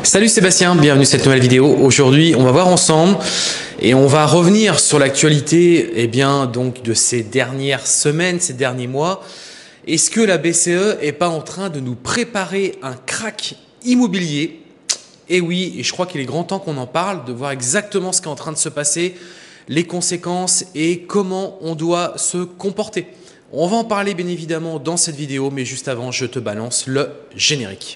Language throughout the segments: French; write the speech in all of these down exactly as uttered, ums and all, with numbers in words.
Salut Sébastien, bienvenue à cette nouvelle vidéo. Aujourd'hui, on va voir ensemble et on va revenir sur l'actualité eh bien, donc, de ces dernières semaines, ces derniers mois. Est-ce que la B C E est pas en train de nous préparer un crack immobilier? Eh oui, et je crois qu'il est grand temps qu'on en parle, de voir exactement ce qui est en train de se passer, les conséquences et comment on doit se comporter. On va en parler bien évidemment dans cette vidéo, mais juste avant, je te balance le générique.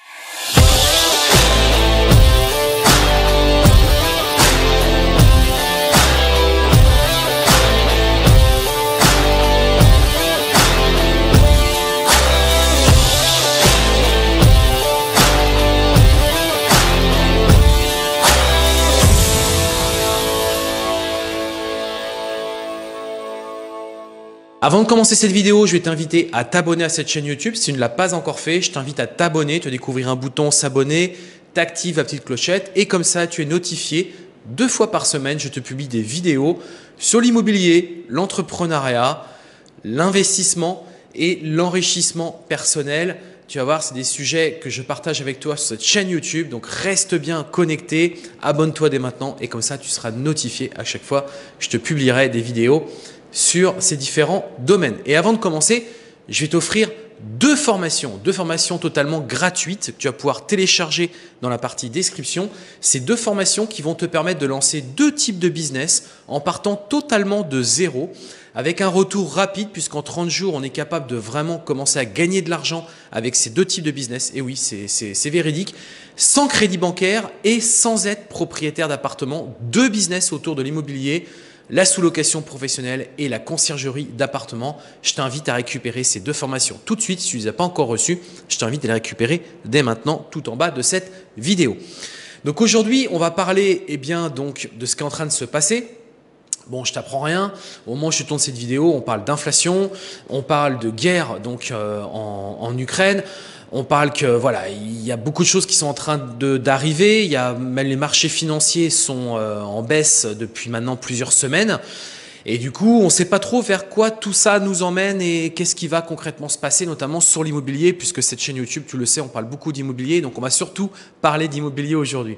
Avant de commencer cette vidéo, je vais t'inviter à t'abonner à cette chaîne YouTube. Si tu ne l'as pas encore fait, je t'invite à t'abonner, te découvrir un bouton s'abonner, t'actives la petite clochette et comme ça, tu es notifié deux fois par semaine. Je te publie des vidéos sur l'immobilier, l'entrepreneuriat, l'investissement et l'enrichissement personnel. Tu vas voir, c'est des sujets que je partage avec toi sur cette chaîne YouTube. Donc, reste bien connecté, abonne-toi dès maintenant et comme ça, tu seras notifié à chaque fois que je te publierai des vidéos sur ces différents domaines. Et avant de commencer, je vais t'offrir deux formations, deux formations totalement gratuites que tu vas pouvoir télécharger dans la partie description. Ces deux formations qui vont te permettre de lancer deux types de business en partant totalement de zéro avec un retour rapide puisqu'en trente jours, on est capable de vraiment commencer à gagner de l'argent avec ces deux types de business. Et oui, c'est véridique. Sans crédit bancaire et sans être propriétaire d'appartement, deux business autour de l'immobilier, la sous-location professionnelle et la conciergerie d'appartements. Je t'invite à récupérer ces deux formations tout de suite. Si tu ne les as pas encore reçues, je t'invite à les récupérer dès maintenant tout en bas de cette vidéo. Donc aujourd'hui, on va parler eh bien, donc, de ce qui est en train de se passer. Bon, je t'apprends rien. Au moment où je tourne cette vidéo, on parle d'inflation, on parle de guerre donc, euh, en, en Ukraine. On parle que voilà, il y a beaucoup de choses qui sont en train d'arriver. Il y a même les marchés financiers sont euh, en baisse depuis maintenant plusieurs semaines. Et du coup, on ne sait pas trop vers quoi tout ça nous emmène et qu'est-ce qui va concrètement se passer, notamment sur l'immobilier, puisque cette chaîne YouTube, tu le sais, on parle beaucoup d'immobilier. Donc, on va surtout parler d'immobilier aujourd'hui.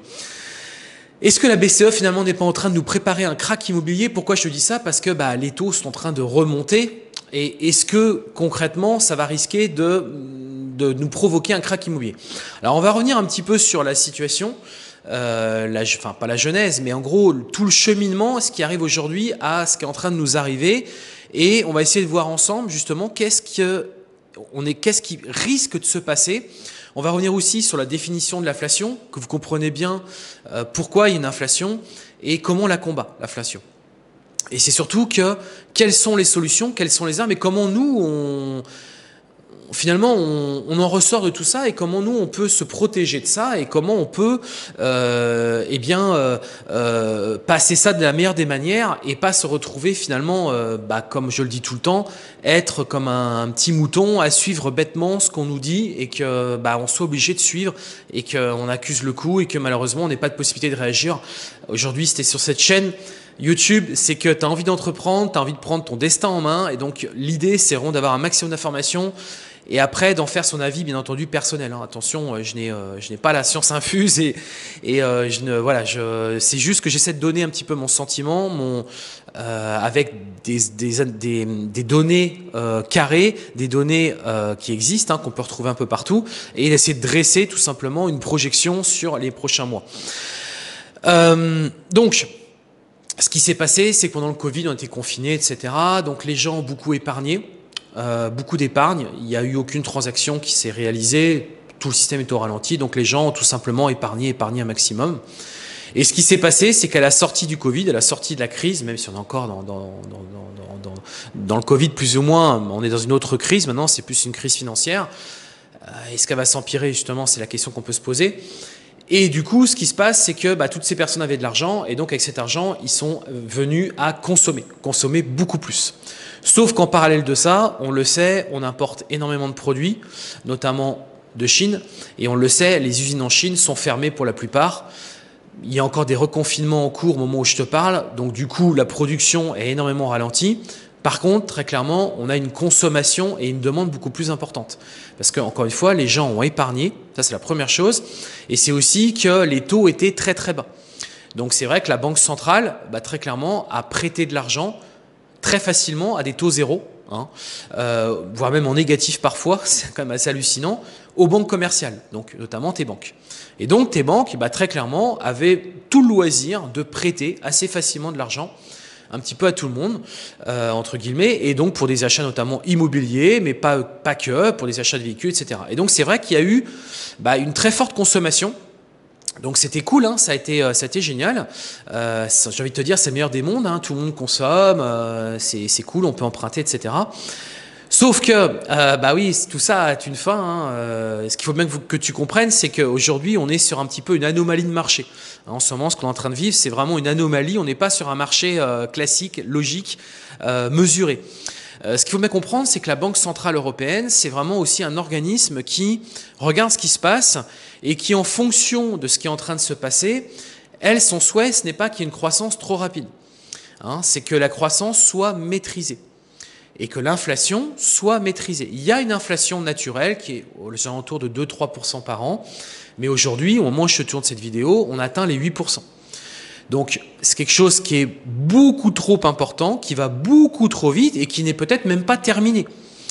Est-ce que la B C E finalement n'est pas en train de nous préparer un crack immobilier? Pourquoi je te dis ça? Parce que bah, les taux sont en train de remonter. Et est-ce que concrètement, ça va risquer de, de nous provoquer un crack immobilier? Alors, on va revenir un petit peu sur la situation, euh, la, enfin pas la genèse, mais en gros, tout le cheminement, ce qui arrive aujourd'hui à ce qui est en train de nous arriver. Et on va essayer de voir ensemble justement qu'est-ce que, on est, qu'est-ce qui risque de se passer. On va revenir aussi sur la définition de l'inflation, que vous comprenez bien euh, pourquoi il y a une inflation et comment on la combat, l'inflation. Et c'est surtout que quelles sont les solutions, quelles sont les armes et comment nous, on, finalement, on, on en ressort de tout ça et comment nous, on peut se protéger de ça et comment on peut euh, eh bien, euh, euh, passer ça de la meilleure des manières et pas se retrouver finalement, euh, bah, comme je le dis tout le temps, être comme un, un petit mouton à suivre bêtement ce qu'on nous dit et que bah, on soit obligé de suivre et qu'on accuse le coup et que malheureusement, on n'ait pas de possibilité de réagir. Aujourd'hui, c'était sur cette chaîne YouTube, c'est que tu as envie d'entreprendre, tu as envie de prendre ton destin en main et donc l'idée c'est vraiment d'avoir un maximum d'informations et après d'en faire son avis bien entendu personnel. Hein. Attention, je n'ai euh, je n'ai pas la science infuse et et euh, je ne voilà, je c'est juste que j'essaie de donner un petit peu mon sentiment, mon euh, avec des des des, des données euh, carrées, des données euh, qui existent, hein, qu'on peut retrouver un peu partout et d'essayer de dresser tout simplement une projection sur les prochains mois. Euh, donc ce qui s'est passé, c'est que pendant le Covid, on était confinés, et cetera. Donc, les gens ont beaucoup épargné, euh, beaucoup d'épargne. Il n'y a eu aucune transaction qui s'est réalisée. Tout le système est au ralenti. Donc, les gens ont tout simplement épargné, épargné un maximum. Et ce qui s'est passé, c'est qu'à la sortie du Covid, à la sortie de la crise, même si on est encore dans, dans, dans, dans, dans, dans le Covid plus ou moins, on est dans une autre crise. Maintenant, c'est plus une crise financière. Euh, Est-ce qu'elle va s'empirer? Justement, c'est la question qu'on peut se poser. Et du coup, ce qui se passe, c'est que bah, toutes ces personnes avaient de l'argent et donc avec cet argent, ils sont venus à consommer, consommer beaucoup plus. Sauf qu'en parallèle de ça, on le sait, on importe énormément de produits, notamment de Chine. Et on le sait, les usines en Chine sont fermées pour la plupart. Il y a encore des reconfinements en cours au moment où je te parle. Donc du coup, la production est énormément ralentie. Par contre, très clairement, on a une consommation et une demande beaucoup plus importante. Parce que, encore une fois, les gens ont épargné, ça c'est la première chose, et c'est aussi que les taux étaient très très bas. Donc c'est vrai que la Banque centrale, bah, très clairement, a prêté de l'argent très facilement à des taux zéro, hein, euh, voire même en négatif parfois, c'est quand même assez hallucinant, aux banques commerciales, donc notamment tes banques. Et donc tes banques, bah, très clairement, avaient tout le loisir de prêter assez facilement de l'argent un petit peu à tout le monde, euh, entre guillemets, et donc pour des achats notamment immobiliers, mais pas, pas que, pour des achats de véhicules, et cetera. Et donc c'est vrai qu'il y a eu bah, une très forte consommation. Donc c'était cool, hein, ça, a été, ça a été génial. Euh, J'ai envie de te dire, c'est le meilleur des mondes, hein, tout le monde consomme, euh, c'est cool, on peut emprunter, et cetera. Sauf que, euh, bah oui, tout ça a une fin. Hein. Euh, ce qu'il faut bien que, vous, que tu comprennes, c'est qu'aujourd'hui, on est sur un petit peu une anomalie de marché. En ce moment, ce qu'on est en train de vivre, c'est vraiment une anomalie. On n'est pas sur un marché euh, classique, logique, euh, mesuré. Euh, ce qu'il faut bien comprendre, c'est que la Banque centrale européenne, c'est vraiment aussi un organisme qui regarde ce qui se passe et qui, en fonction de ce qui est en train de se passer, elle, son souhait, ce n'est pas qu'il y ait une croissance trop rapide. Hein, c'est que la croissance soit maîtrisée et que l'inflation soit maîtrisée. Il y a une inflation naturelle qui est aux alentours de deux à trois pour cent par an, mais aujourd'hui, au moment où je tourne cette vidéo, on atteint les huit pour cent. Donc, c'est quelque chose qui est beaucoup trop important, qui va beaucoup trop vite et qui n'est peut-être même pas terminé.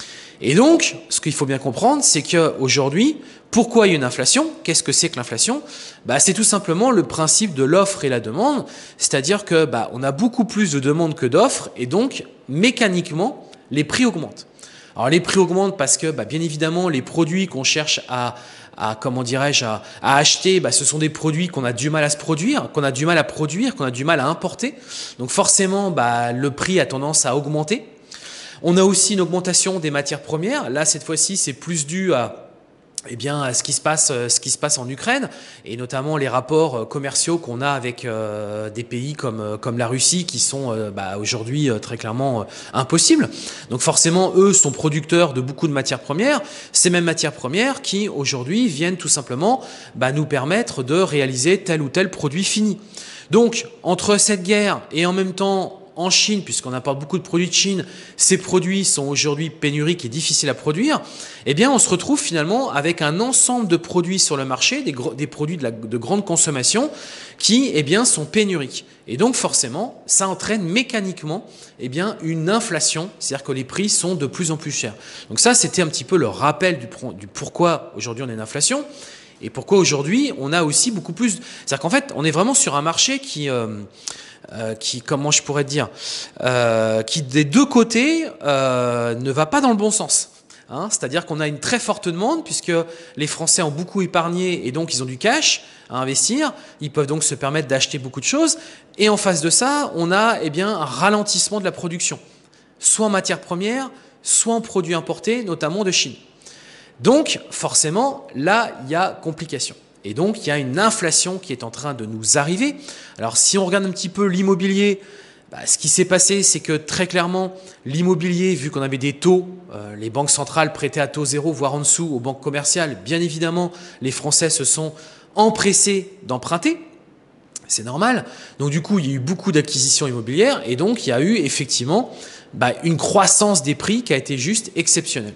Et donc, ce qu'il faut bien comprendre, c'est qu'aujourd'hui, pourquoi il y a une inflation? Qu'est-ce que c'est que l'inflation? Bah, c'est tout simplement le principe de l'offre et la demande, c'est-à-dire que bah, on a beaucoup plus de demandes que d'offres et donc, mécaniquement, les prix augmentent. Alors, les prix augmentent parce que, bah, bien évidemment, les produits qu'on cherche à à comment dirais-je à, à acheter, bah, ce sont des produits qu'on a du mal à se produire, qu'on a du mal à produire, qu'on a du mal à importer. Donc forcément, bah, le prix a tendance à augmenter. On a aussi une augmentation des matières premières. Là, cette fois-ci, c'est plus dû à eh bien, à ce qui se passe, ce qui se passe en Ukraine, et notamment les rapports commerciaux qu'on a avec euh, des pays comme, comme la Russie, qui sont euh, bah, aujourd'hui euh, très clairement euh, impossibles. Donc forcément, eux sont producteurs de beaucoup de matières premières, ces mêmes matières premières qui aujourd'hui viennent tout simplement bah, nous permettre de réaliser tel ou tel produit fini. Donc, entre cette guerre et en même temps en Chine, puisqu'on apporte beaucoup de produits de Chine, ces produits sont aujourd'hui pénuriques et difficiles à produire, eh bien on se retrouve finalement avec un ensemble de produits sur le marché, des, des produits de, la, de grande consommation, qui eh bien, sont pénuriques. Et donc forcément, ça entraîne mécaniquement eh bien, une inflation, c'est-à-dire que les prix sont de plus en plus chers. Donc ça, c'était un petit peu le rappel du, du pourquoi aujourd'hui on a une inflation. Et pourquoi aujourd'hui, on a aussi beaucoup plus... C'est-à-dire qu'en fait, on est vraiment sur un marché qui... Euh, Euh, qui, comment je pourrais dire, euh, qui des deux côtés euh, ne va pas dans le bon sens. Hein, c'est-à-dire qu'on a une très forte demande puisque les Français ont beaucoup épargné et donc ils ont du cash à investir. Ils peuvent donc se permettre d'acheter beaucoup de choses. Et en face de ça, on a eh bien, un ralentissement de la production, soit en matières premières, soit en produits importés, notamment de Chine. Donc forcément, là, il y a complication. Et donc, il y a une inflation qui est en train de nous arriver. Alors, si on regarde un petit peu l'immobilier, bah, ce qui s'est passé, c'est que très clairement, l'immobilier, vu qu'on avait des taux, euh, les banques centrales prêtaient à taux zéro, voire en dessous aux banques commerciales, bien évidemment, les Français se sont empressés d'emprunter. C'est normal. Donc, du coup, il y a eu beaucoup d'acquisitions immobilières et donc, il y a eu effectivement bah, une croissance des prix qui a été juste exceptionnelle.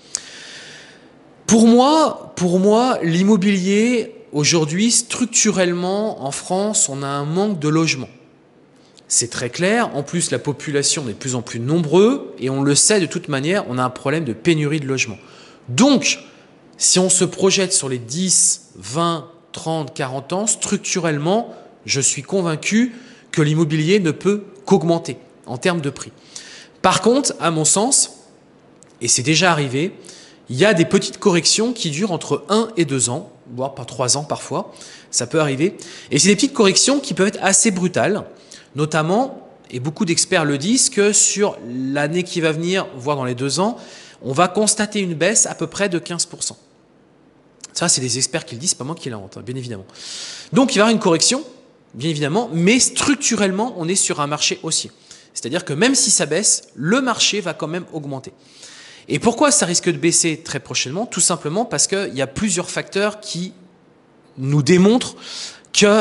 Pour moi, pour moi, l'immobilier... Aujourd'hui, structurellement, en France, on a un manque de logements. C'est très clair. En plus, la population est de plus en plus nombreuse et on le sait de toute manière, on a un problème de pénurie de logements. Donc, si on se projette sur les dix, vingt, trente, quarante ans, structurellement, je suis convaincu que l'immobilier ne peut qu'augmenter en termes de prix. Par contre, à mon sens, et c'est déjà arrivé, il y a des petites corrections qui durent entre un et deux ans, voire pas trois ans parfois, ça peut arriver. Et c'est des petites corrections qui peuvent être assez brutales, notamment, et beaucoup d'experts le disent, que sur l'année qui va venir, voire dans les deux ans, on va constater une baisse à peu près de quinze pour cent. Ça, c'est des experts qui le disent, c'est pas moi qui l'invente, bien évidemment. Donc, il va y avoir une correction, bien évidemment, mais structurellement, on est sur un marché haussier. C'est-à-dire que même si ça baisse, le marché va quand même augmenter. Et pourquoi ça risque de baisser très prochainement? Tout simplement parce qu'il y a plusieurs facteurs qui nous démontrent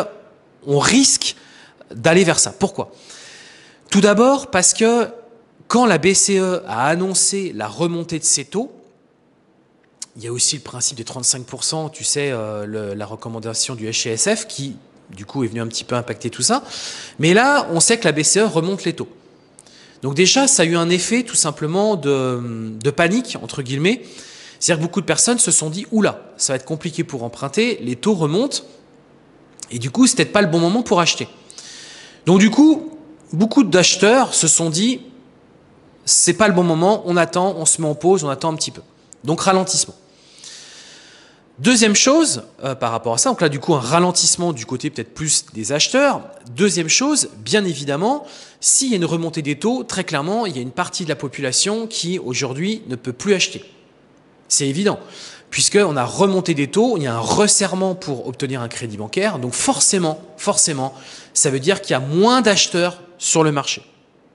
qu'on risque d'aller vers ça. Pourquoi? Tout d'abord parce que quand la B C E a annoncé la remontée de ses taux, il y a aussi le principe des trente-cinq pour cent, tu sais, euh, le, la recommandation du H C S F qui, du coup, est venu un petit peu impacter tout ça. Mais là, on sait que la B C E remonte les taux. Donc déjà, ça a eu un effet tout simplement de, de panique, entre guillemets. C'est-à-dire que beaucoup de personnes se sont dit « Oula, ça va être compliqué pour emprunter, les taux remontent, et du coup, c'est peut-être pas le bon moment pour acheter. » Donc du coup, beaucoup d'acheteurs se sont dit « C'est pas le bon moment, on attend, on se met en pause, on attend un petit peu. » Donc ralentissement. Deuxième chose euh, par rapport à ça, donc là du coup un ralentissement du côté peut-être plus des acheteurs. Deuxième chose, bien évidemment, s'il y a une remontée des taux, très clairement, il y a une partie de la population qui aujourd'hui ne peut plus acheter. C'est évident, puisqu'on a remonté des taux, il y a un resserrement pour obtenir un crédit bancaire, donc forcément, forcément, ça veut dire qu'il y a moins d'acheteurs sur le marché.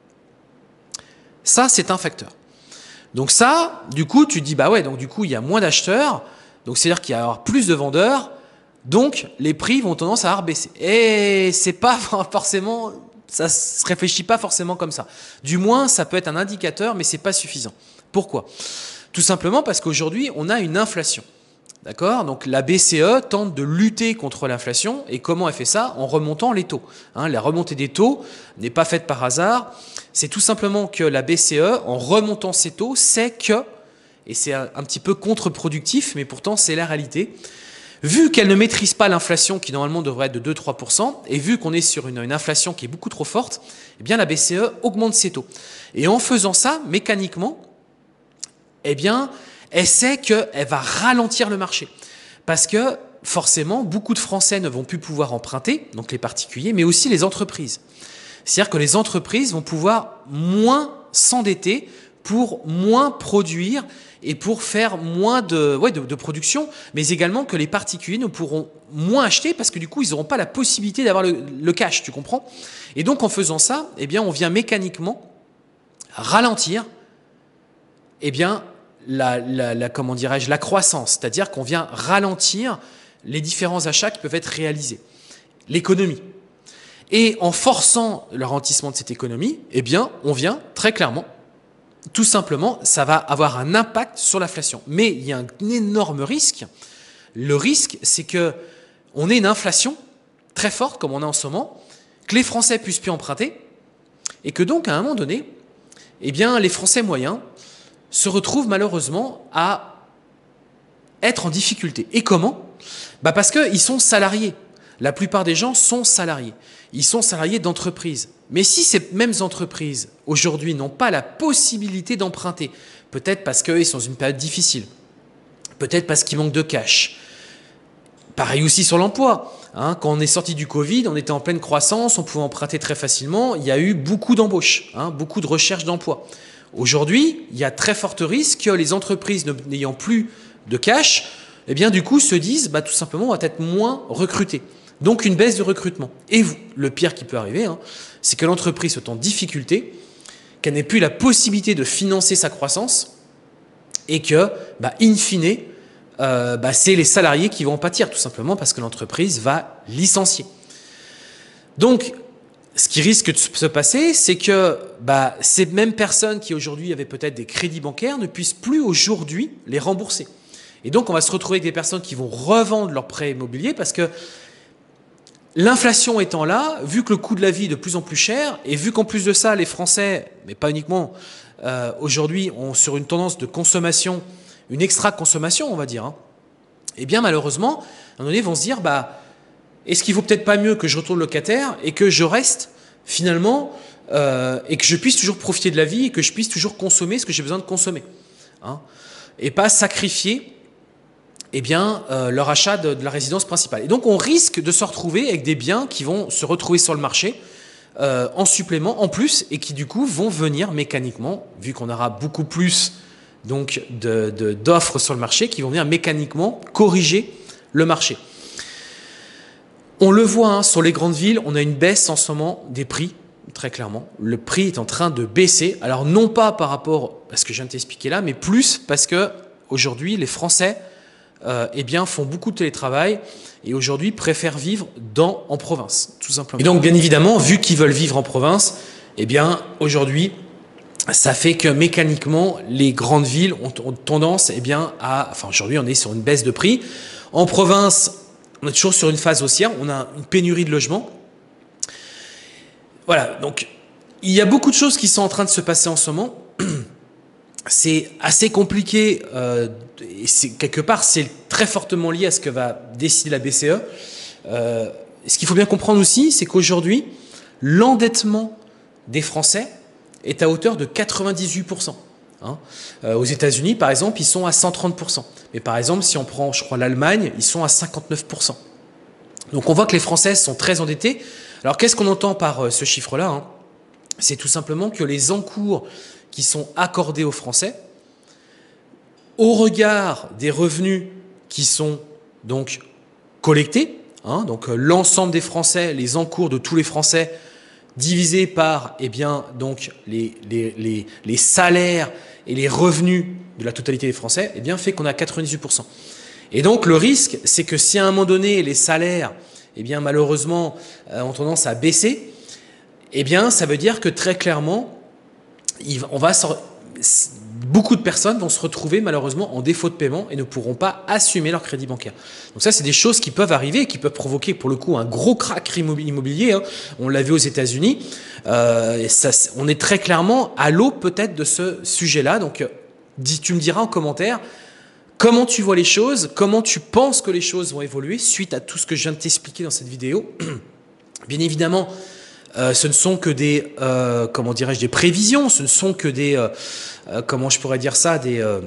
Ça, c'est un facteur. Donc ça, du coup, tu te dis, bah ouais, donc du coup, il y a moins d'acheteurs, donc c'est-à-dire qu'il y a plus de vendeurs, donc les prix vont tendance à baisser. Et c'est pas forcément, ça se réfléchit pas forcément comme ça. Du moins, ça peut être un indicateur, mais c'est pas suffisant. Pourquoi ? Tout simplement parce qu'aujourd'hui, on a une inflation. D'accord ? Donc la B C E tente de lutter contre l'inflation. Et comment elle fait ça ? En remontant les taux. Hein, la remontée des taux n'est pas faite par hasard. C'est tout simplement que la B C E, en remontant ses taux, sait que, et c'est un, un petit peu contre-productif, mais pourtant c'est la réalité, vu qu'elle ne maîtrise pas l'inflation qui normalement devrait être de deux à trois pour cent, et vu qu'on est sur une, une inflation qui est beaucoup trop forte, eh bien la B C E augmente ses taux. Et en faisant ça, mécaniquement, eh bien, elle sait qu'elle va ralentir le marché. Parce que forcément, beaucoup de Français ne vont plus pouvoir emprunter, donc les particuliers, mais aussi les entreprises. C'est-à-dire que les entreprises vont pouvoir moins s'endetter pour moins produire et pour faire moins de, ouais, de, de production, mais également que les particuliers ne pourront moins acheter parce que du coup, ils n'auront pas la possibilité d'avoir le, le cash, tu comprends ? Et donc, en faisant ça, eh bien, on vient mécaniquement ralentir eh bien, la, la, la, comment dirais-je, la croissance, c'est-à-dire qu'on vient ralentir les différents achats qui peuvent être réalisés, l'économie. Et en forçant le ralentissement de cette économie, eh bien, on vient très clairement, tout simplement, ça va avoir un impact sur l'inflation. Mais il y a un énorme risque. Le risque, c'est que on ait une inflation très forte, comme on a en ce moment, que les Français puissent plus emprunter, et que donc, à un moment donné, eh bien, les Français moyens se retrouvent malheureusement à être en difficulté. Et comment ? Bah parce qu'ils sont salariés. La plupart des gens sont salariés. Ils sont salariés d'entreprises. Mais si ces mêmes entreprises, aujourd'hui, n'ont pas la possibilité d'emprunter, peut-être parce qu'ils sont dans une période difficile, peut-être parce qu'il manque de cash. Pareil aussi sur l'emploi. Hein, quand on est sorti du Covid, on était en pleine croissance, on pouvait emprunter très facilement. Il y a eu beaucoup d'embauches, hein, beaucoup de recherches d'emploi. Aujourd'hui, il y a très fort risque que les entreprises n'ayant plus de cash, eh bien, du coup, se disent bah, tout simplement, on va peut-être moins recruter. Donc, une baisse de recrutement. Et vous, le pire qui peut arriver, hein, c'est que l'entreprise soit en difficulté, qu'elle n'ait plus la possibilité de financer sa croissance et que, bah, in fine, euh, bah, c'est les salariés qui vont en pâtir, tout simplement parce que l'entreprise va licencier. Donc, ce qui risque de se passer, c'est que bah, ces mêmes personnes qui aujourd'hui avaient peut-être des crédits bancaires ne puissent plus aujourd'hui les rembourser. Et donc, on va se retrouver avec des personnes qui vont revendre leurs prêts immobiliers parce que l'inflation étant là, vu que le coût de la vie est de plus en plus cher, et vu qu'en plus de ça, les Français, mais pas uniquement, euh, aujourd'hui, ont sur une tendance de consommation, une extra-consommation, on va dire, hein, eh bien malheureusement, à un moment donné, ils vont se dire, bah, est-ce qu'il ne vaut peut-être pas mieux que je retourne locataire et que je reste finalement euh, et que je puisse toujours profiter de la vie et que je puisse toujours consommer ce que j'ai besoin de consommer, hein, et pas sacrifier eh bien, euh, leur achat de, de la résidence principale. Et donc, on risque de se retrouver avec des biens qui vont se retrouver sur le marché euh, en supplément, en plus, et qui du coup vont venir mécaniquement, vu qu'on aura beaucoup plus donc de, de, d'offres sur le marché, qui vont venir mécaniquement corriger le marché. On le voit hein, sur les grandes villes, on a une baisse en ce moment des prix, très clairement. Le prix est en train de baisser. Alors non pas par rapport à ce que je viens de t'expliquer là, mais plus parce que aujourd'hui les Français euh, eh bien, font beaucoup de télétravail et aujourd'hui préfèrent vivre dans, en province, tout simplement. Et donc bien évidemment, vu qu'ils veulent vivre en province, eh bien aujourd'hui ça fait que mécaniquement, les grandes villes ont, ont tendance eh bien, à... Enfin, aujourd'hui, on est sur une baisse de prix. En province, on est toujours sur une phase haussière. On a une pénurie de logements. Voilà, donc il y a beaucoup de choses qui sont en train de se passer en ce moment. C'est assez compliqué. Euh, et c'est, quelque part, c'est très fortement lié à ce que va décider la B C E. Euh, ce qu'il faut bien comprendre aussi, c'est qu'aujourd'hui, l'endettement des Français est à hauteur de quatre-vingt-dix-huit pour cent. Hein. Euh, aux États-Unis, par exemple, ils sont à cent trente pour cent. Mais par exemple, si on prend, je crois, l'Allemagne, ils sont à cinquante-neuf pour cent. Donc on voit que les Français sont très endettés. Alors qu'est-ce qu'on entend par euh, ce chiffre-là, hein? C'est tout simplement que les encours qui sont accordés aux Français, au regard des revenus qui sont donc collectés, hein, donc euh, l'ensemble des Français, les encours de tous les Français, divisé par eh bien, donc, les, les, les, les salaires et les revenus de la totalité des Français, eh bien, fait qu'on a quatre-vingt-dix-huit pour cent. Et donc le risque, c'est que si à un moment donné, les salaires, eh bien, malheureusement, euh, ont tendance à baisser, eh bien, ça veut dire que très clairement, il, on va sortir... Beaucoup de personnes vont se retrouver malheureusement en défaut de paiement et ne pourront pas assumer leur crédit bancaire. Donc ça, c'est des choses qui peuvent arriver et qui peuvent provoquer pour le coup un gros crack immobilier. Hein. On l'a vu aux États-Unis. Euh, et ça, on est très clairement à l'aube peut-être de ce sujet-là. Donc, dis, tu me diras en commentaire comment tu vois les choses, comment tu penses que les choses vont évoluer suite à tout ce que je viens de t'expliquer dans cette vidéo. Bien évidemment, Euh, ce ne sont que des, euh, comment dirais-je, des prévisions, ce ne sont que des, euh, euh, comment je pourrais dire ça, des, euh,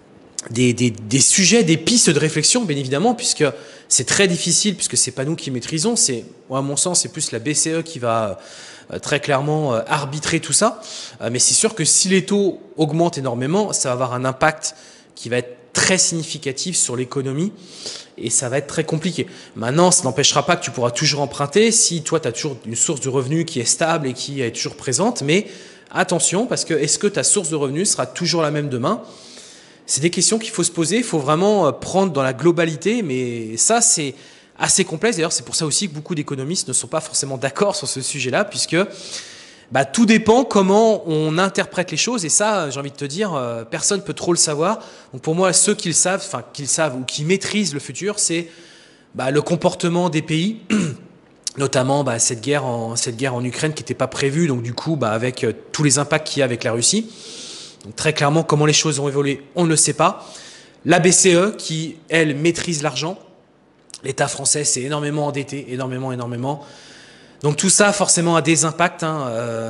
des, des, des sujets, des pistes de réflexion, bien évidemment, puisque c'est très difficile, puisque c'est pas nous qui maîtrisons, c'est, à mon sens, c'est plus la B C E qui va euh, très clairement euh, arbitrer tout ça. Euh, mais c'est sûr que si les taux augmentent énormément, ça va avoir un impact qui va être très significatif sur l'économie et ça va être très compliqué. Maintenant, ça n'empêchera pas que tu pourras toujours emprunter si toi, tu as toujours une source de revenus qui est stable et qui est toujours présente. Mais attention, parce que est-ce que ta source de revenus sera toujours la même demain? C'est des questions qu'il faut se poser. Il faut vraiment prendre dans la globalité. Mais ça, c'est assez complexe. D'ailleurs, c'est pour ça aussi que beaucoup d'économistes ne sont pas forcément d'accord sur ce sujet-là, puisque bah, tout dépend comment on interprète les choses. Et ça, j'ai envie de te dire, euh, personne ne peut trop le savoir. Donc pour moi, ceux qui le savent, enfin qui le savent ou qui maîtrisent le futur, c'est bah, le comportement des pays, notamment bah, cette guerre en cette guerre en Ukraine qui n'était pas prévue. Donc du coup, bah, avec euh, tous les impacts qu'il y a avec la Russie. Donc très clairement, comment les choses ont évolué, on ne le sait pas. La B C E qui, elle, maîtrise l'argent. L'État français s'est énormément endetté, énormément, énormément. Donc tout ça forcément a des impacts hein,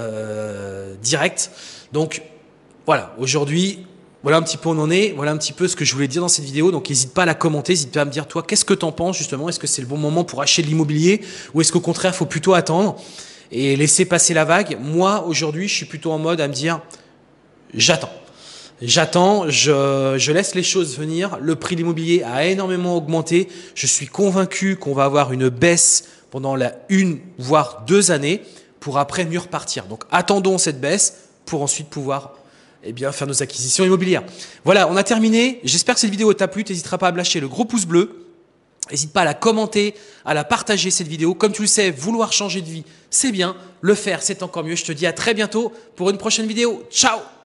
euh, directs. Donc voilà, aujourd'hui, voilà un petit peu où on en est, voilà un petit peu ce que je voulais dire dans cette vidéo. Donc n'hésite pas à la commenter, n'hésite pas à me dire toi, qu'est-ce que tu en penses justement? Est-ce que c'est le bon moment pour acheter de l'immobilier ou est-ce qu'au contraire, il faut plutôt attendre et laisser passer la vague? Moi, aujourd'hui, je suis plutôt en mode à me dire, j'attends. J'attends, je, je laisse les choses venir. Le prix de l'immobilier a énormément augmenté. Je suis convaincu qu'on va avoir une baisse pendant la une, voire deux années, pour après mieux repartir. Donc attendons cette baisse pour ensuite pouvoir eh bien, faire nos acquisitions immobilières. Voilà, on a terminé. J'espère que cette vidéo t'a plu. N'hésitera pas à me lâcher le gros pouce bleu. N'hésite pas à la commenter, à la partager cette vidéo. Comme tu le sais, vouloir changer de vie, c'est bien. Le faire, c'est encore mieux. Je te dis à très bientôt pour une prochaine vidéo. Ciao!